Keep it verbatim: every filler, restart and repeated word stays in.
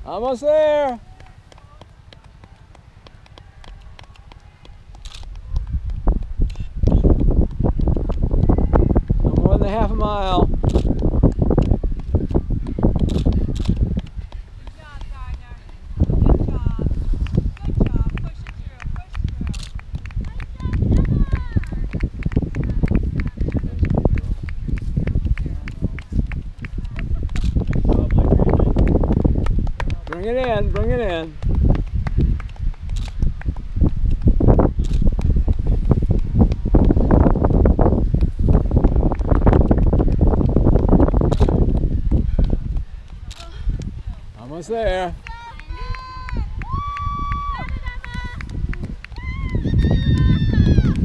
Almost there. No more than a half a mile. Bring it in, bring it in. Almost there.